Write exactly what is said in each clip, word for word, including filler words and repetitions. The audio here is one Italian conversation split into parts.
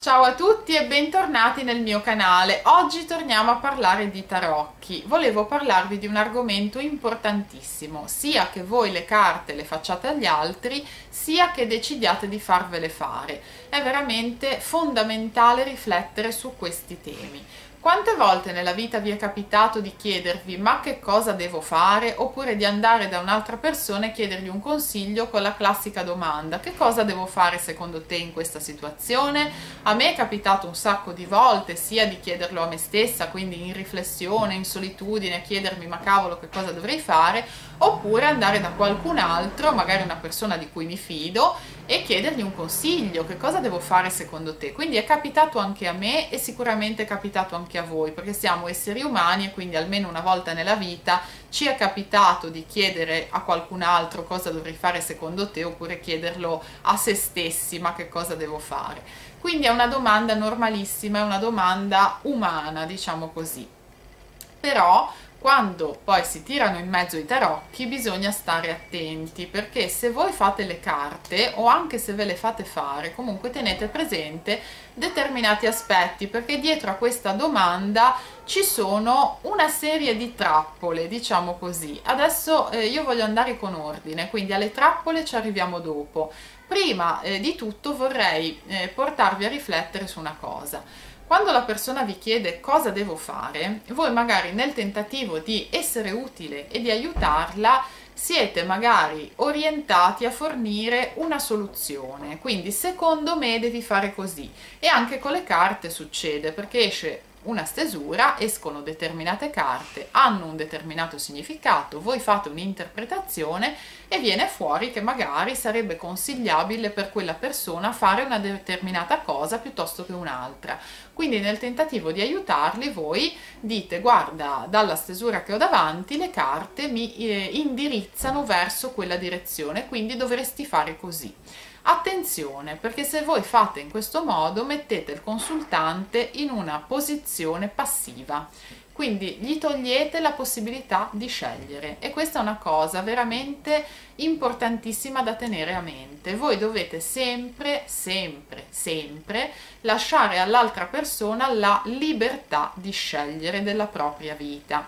Ciao a tutti e bentornati nel mio canale. Oggi torniamo a parlare di tarocchi. Volevo parlarvi di un argomento importantissimo, sia che voi le carte le facciate agli altri, sia che decidiate di farvele fare. È veramente fondamentale riflettere su questi temi. Quante volte nella vita vi è capitato di chiedervi ma che cosa devo fare, oppure di andare da un'altra persona e chiedergli un consiglio con la classica domanda: che cosa devo fare secondo te in questa situazione? A me è capitato un sacco di volte, sia di chiederlo a me stessa, quindi in riflessione, in solitudine, chiedermi ma cavolo che cosa dovrei fare, oppure andare da qualcun altro, magari una persona di cui mi fido, e chiedergli un consiglio: che cosa devo fare secondo te? Quindi è capitato anche a me e sicuramente è capitato anche a voi, perché siamo esseri umani e quindi almeno una volta nella vita ci è capitato di chiedere a qualcun altro cosa dovrei fare secondo te, oppure chiederlo a se stessi: ma che cosa devo fare? Quindi è una domanda normalissima, è una domanda umana, diciamo così. Però quando poi si tirano in mezzo i tarocchi bisogna stare attenti, perché se voi fate le carte, o anche se ve le fate fare, comunque tenete presente determinati aspetti, perché dietro a questa domanda ci sono una serie di trappole, diciamo così. Adesso eh, io voglio andare con ordine, quindi alle trappole ci arriviamo dopo. Prima eh, di tutto vorrei eh, portarvi a riflettere su una cosa. Quando la persona vi chiede cosa devo fare, voi magari nel tentativo di essere utile e di aiutarla siete magari orientati a fornire una soluzione. Quindi secondo me devi fare così. E anche con le carte succede, perché esce una stesura, escono determinate carte, hanno un determinato significato, voi fate un'interpretazione e viene fuori che magari sarebbe consigliabile per quella persona fare una determinata cosa piuttosto che un'altra. Quindi nel tentativo di aiutarli voi dite: guarda, dalla stesura che ho davanti le carte mi eh, indirizzano verso quella direzione, quindi dovresti fare così. Attenzione, perché se voi fate in questo modo mettete il consultante in una posizione passiva, quindi gli togliete la possibilità di scegliere, e questa è una cosa veramente importantissima da tenere a mente. Voi dovete sempre, sempre, sempre lasciare all'altra persona la libertà di scegliere della propria vita.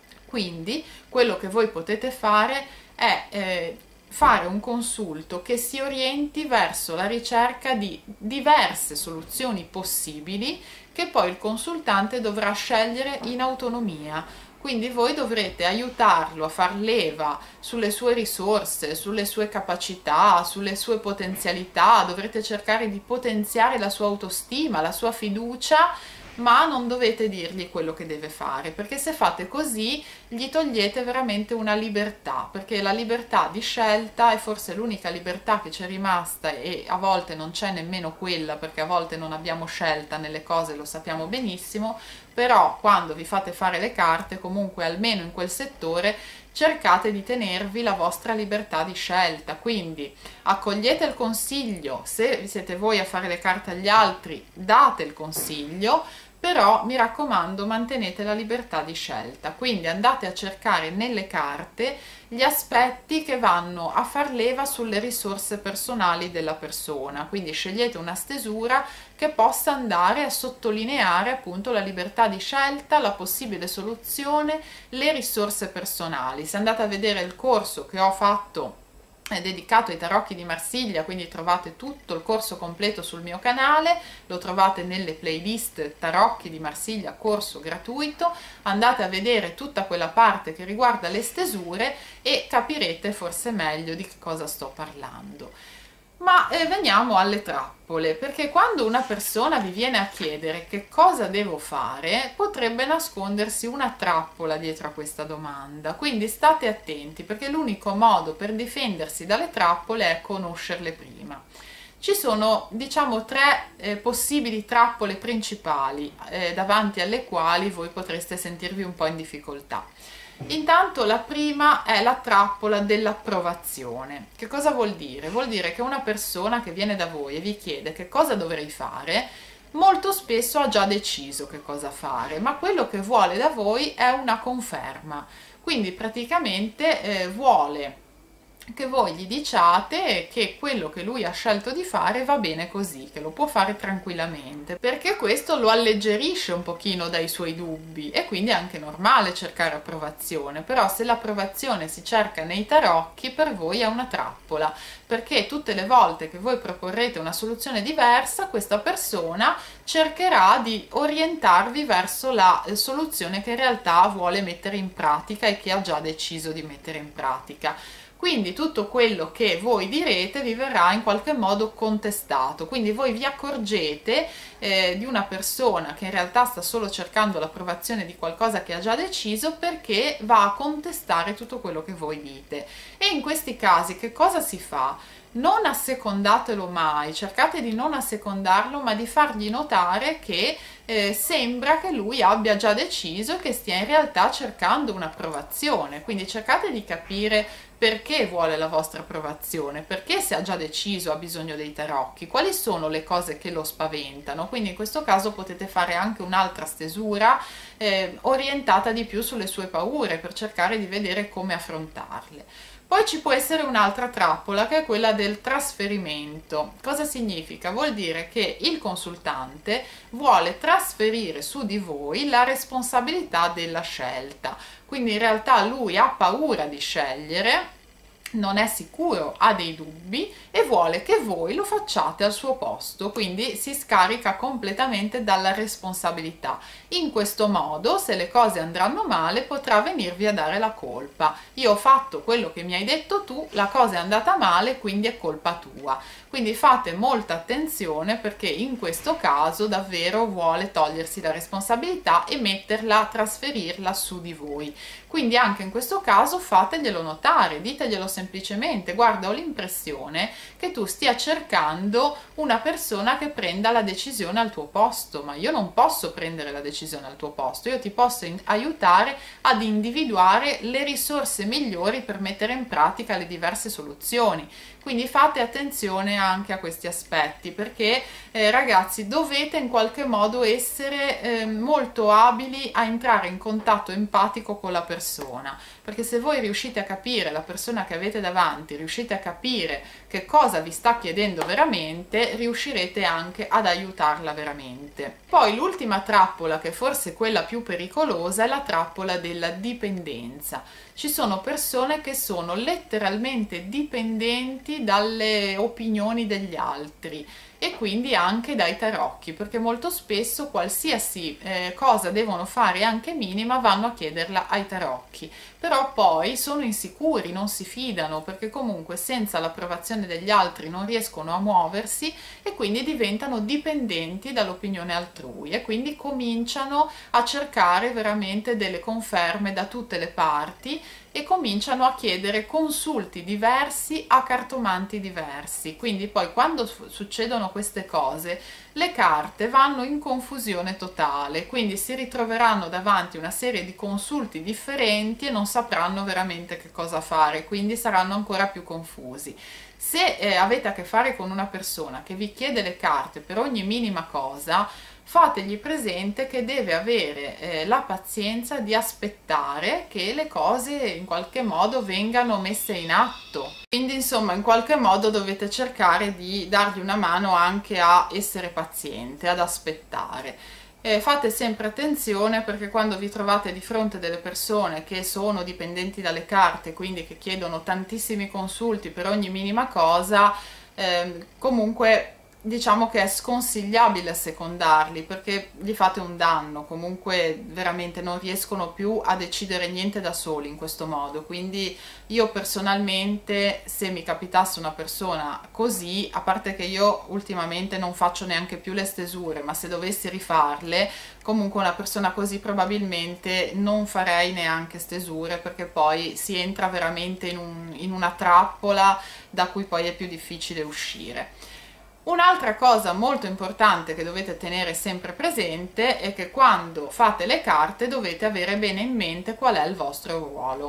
Quindi quello che voi potete fare è eh, fare un consulto che si orienti verso la ricerca di diverse soluzioni possibili, che poi il consultante dovrà scegliere in autonomia. Quindi voi dovrete aiutarlo a far leva sulle sue risorse, sulle sue capacità, sulle sue potenzialità, dovrete cercare di potenziare la sua autostima, la sua fiducia, ma non dovete dirgli quello che deve fare, perché se fate così gli togliete veramente una libertà, perché la libertà di scelta è forse l'unica libertà che c'è rimasta, e a volte non c'è nemmeno quella, perché a volte non abbiamo scelta nelle cose, lo sappiamo benissimo. Però quando vi fate fare le carte, comunque almeno in quel settore cercate di tenervi la vostra libertà di scelta. Quindi accogliete il consiglio, se siete voi a fare le carte agli altri date il consiglio, però mi raccomando mantenete la libertà di scelta. Quindi andate a cercare nelle carte gli aspetti che vanno a far leva sulle risorse personali della persona, quindi scegliete una stesura che possa andare a sottolineare appunto la libertà di scelta, la possibile soluzione, le risorse personali. Se andate a vedere il corso che ho fatto è dedicato ai tarocchi di Marsiglia, quindi trovate tutto il corso completo sul mio canale, lo trovate nelle playlist Tarocchi di Marsiglia, corso gratuito. Andate a vedere tutta quella parte che riguarda le stesure e capirete forse meglio di che cosa sto parlando. Ma eh, veniamo alle trappole, perché quando una persona vi viene a chiedere che cosa devo fare, potrebbe nascondersi una trappola dietro a questa domanda. Quindi state attenti, perché l'unico modo per difendersi dalle trappole è conoscerle prima. Ci sono, diciamo, tre eh, possibili trappole principali eh, davanti alle quali voi potreste sentirvi un po' in difficoltà. Intanto la prima è la trappola dell'approvazione. Che cosa vuol dire? Vuol dire che una persona che viene da voi e vi chiede che cosa dovrei fare, molto spesso ha già deciso che cosa fare, ma quello che vuole da voi è una conferma. Quindi praticamente eh, vuole che voi gli diciate che quello che lui ha scelto di fare va bene così, che lo può fare tranquillamente, perché questo lo alleggerisce un pochino dai suoi dubbi, e quindi è anche normale cercare approvazione. Però se l'approvazione si cerca nei tarocchi, per voi è una trappola, perché tutte le volte che voi proporrete una soluzione diversa, questa persona cercherà di orientarvi verso la soluzione che in realtà vuole mettere in pratica e che ha già deciso di mettere in pratica. Quindi tutto quello che voi direte vi verrà in qualche modo contestato, quindi voi vi accorgete eh, di una persona che in realtà sta solo cercando l'approvazione di qualcosa che ha già deciso, perché va a contestare tutto quello che voi dite. E in questi casi che cosa si fa? Non assecondatelo mai, cercate di non assecondarlo, ma di fargli notare che eh, sembra che lui abbia già deciso, che stia in realtà cercando un'approvazione. Quindi cercate di capire perché vuole la vostra approvazione, perché se ha già deciso ha bisogno dei tarocchi, quali sono le cose che lo spaventano. Quindi in questo caso potete fare anche un'altra stesura eh, orientata di più sulle sue paure, per cercare di vedere come affrontarle. Poi ci può essere un'altra trappola, che è quella del trasferimento. Cosa significa? Vuol dire che il consultante vuole trasferire su di voi la responsabilità della scelta. Quindi in realtà lui ha paura di scegliere, non è sicuro, ha dei dubbi e vuole che voi lo facciate al suo posto, quindi si scarica completamente dalla responsabilità. In questo modo, se le cose andranno male, potrà venirvi a dare la colpa. Io ho fatto quello che mi hai detto tu, la cosa è andata male, quindi è colpa tua. Quindi fate molta attenzione, perché in questo caso davvero vuole togliersi la responsabilità e metterla, trasferirla su di voi. Quindi anche in questo caso fateglielo notare, diteglielo semplicemente: guarda, ho l'impressione che tu stia cercando una persona che prenda la decisione al tuo posto, ma io non posso prendere la decisione al tuo posto, io ti posso aiutare ad individuare le risorse migliori per mettere in pratica le diverse soluzioni. Quindi fate attenzione anche a questi aspetti, perché eh, ragazzi, dovete in qualche modo essere eh, molto abili a entrare in contatto empatico con la persona, perché se voi riuscite a capire la persona che avete davanti, riuscite a capire che cosa vi sta chiedendo veramente, riuscirete anche ad aiutarla veramente. Poi l'ultima trappola, che forse è quella più pericolosa, è la trappola della dipendenza. Ci sono persone che sono letteralmente dipendenti dalle opinioni degli altri, e quindi anche dai tarocchi, perché molto spesso qualsiasi eh, cosa devono fare, anche minima, vanno a chiederla ai tarocchi. Però poi sono insicuri, non si fidano, perché comunque senza l'approvazione degli altri non riescono a muoversi, e quindi diventano dipendenti dall'opinione altrui, e quindi cominciano a cercare veramente delle conferme da tutte le parti, e cominciano a chiedere consulti diversi a cartomanti diversi. Quindi poi quando succedono queste cose, le carte vanno in confusione totale, quindi si ritroveranno davanti una serie di consulti differenti e non sapranno veramente che cosa fare, quindi saranno ancora più confusi. Se eh, avete a che fare con una persona che vi chiede le carte per ogni minima cosa, fategli presente che deve avere eh, la pazienza di aspettare che le cose in qualche modo vengano messe in atto. Quindi insomma, in qualche modo dovete cercare di dargli una mano anche a essere paziente, ad aspettare. Eh, fate sempre attenzione, perché quando vi trovate di fronte delle persone che sono dipendenti dalle carte, quindi che chiedono tantissimi consulti per ogni minima cosa, eh, comunque diciamo che è sconsigliabile assecondarli, perché gli fate un danno. Comunque veramente non riescono più a decidere niente da soli in questo modo. Quindi io personalmente, se mi capitasse una persona così, a parte che io ultimamente non faccio neanche più le stesure, ma se dovessi rifarle, comunque una persona così probabilmente non farei neanche stesure, perché poi si entra veramente in, un, in una trappola da cui poi è più difficile uscire. Un'altra cosa molto importante che dovete tenere sempre presente è che quando fate le carte dovete avere bene in mente qual è il vostro ruolo.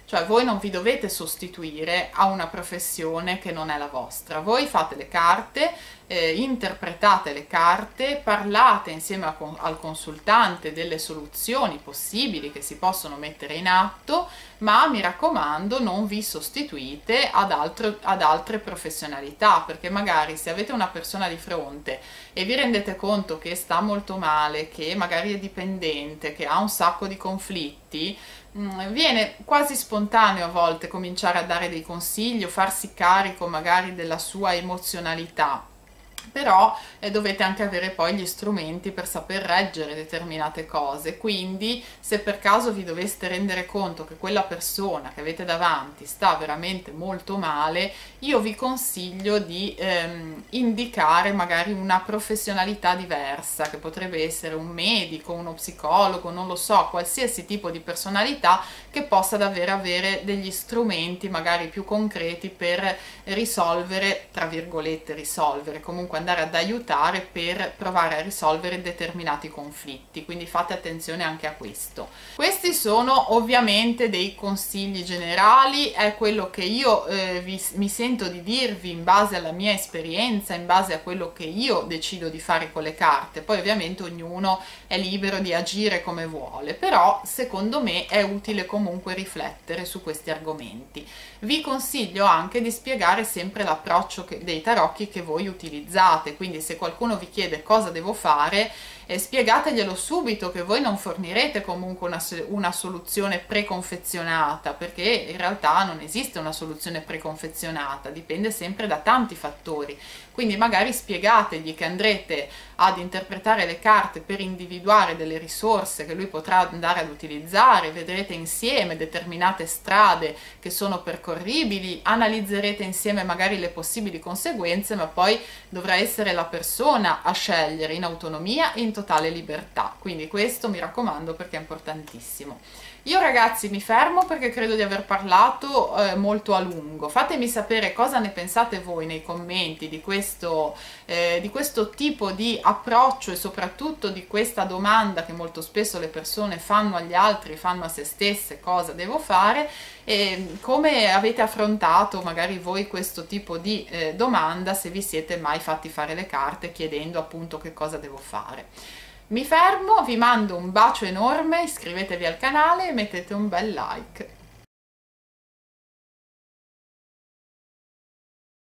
Cioè voi non vi dovete sostituire a una professione che non è la vostra, voi fate le carte, eh, interpretate le carte, parlate insieme a, al consultante delle soluzioni possibili che si possono mettere in atto, ma mi raccomando non vi sostituite ad, altro, ad altre professionalità, perché magari se avete una persona di fronte e vi rendete conto che sta molto male, che magari è dipendente, che ha un sacco di conflitti, viene quasi spontaneo a volte cominciare a dare dei consigli o farsi carico magari della sua emozionalità, però eh, dovete anche avere poi gli strumenti per saper reggere determinate cose. Quindi se per caso vi doveste rendere conto che quella persona che avete davanti sta veramente molto male, io vi consiglio di ehm, indicare magari una professionalità diversa, che potrebbe essere un medico, uno psicologo, non lo so, qualsiasi tipo di personalità che possa davvero avere degli strumenti magari più concreti per risolvere, tra virgolette risolvere, comunque andare ad aiutare per provare a risolvere determinati conflitti. Quindi fate attenzione anche a questo. Questi sono ovviamente dei consigli generali, è quello che io eh, vi, mi sento di dirvi in base alla mia esperienza, in base a quello che io decido di fare con le carte. Poi ovviamente ognuno è libero di agire come vuole, però secondo me è utile comunque riflettere su questi argomenti. Vi consiglio anche di spiegare sempre l'approccio dei tarocchi che voi utilizzate, quindi se qualcuno vi chiede cosa devo fare, eh, spiegateglielo subito che voi non fornirete comunque una, una soluzione preconfezionata, perché in realtà non esiste una soluzione preconfezionata, dipende sempre da tanti fattori. Quindi magari spiegategli che andrete ad interpretare le carte per individuare delle risorse che lui potrà andare ad utilizzare, vedrete insieme determinate strade che sono percorribili, analizzerete insieme magari le possibili conseguenze, ma poi dovrà essere la persona a scegliere in autonomia e in totale libertà. Quindi questo mi raccomando perché è importantissimo. Io ragazzi mi fermo perché credo di aver parlato eh, molto a lungo. Fatemi sapere cosa ne pensate voi nei commenti di questo, eh, di questo tipo di approccio e soprattutto di questa domanda che molto spesso le persone fanno agli altri, fanno a se stesse: cosa devo fare? E come avete affrontato magari voi questo tipo di eh, domanda, se vi siete mai fatti fare le carte chiedendo appunto che cosa devo fare. Mi fermo, vi mando un bacio enorme, iscrivetevi al canale e mettete un bel like.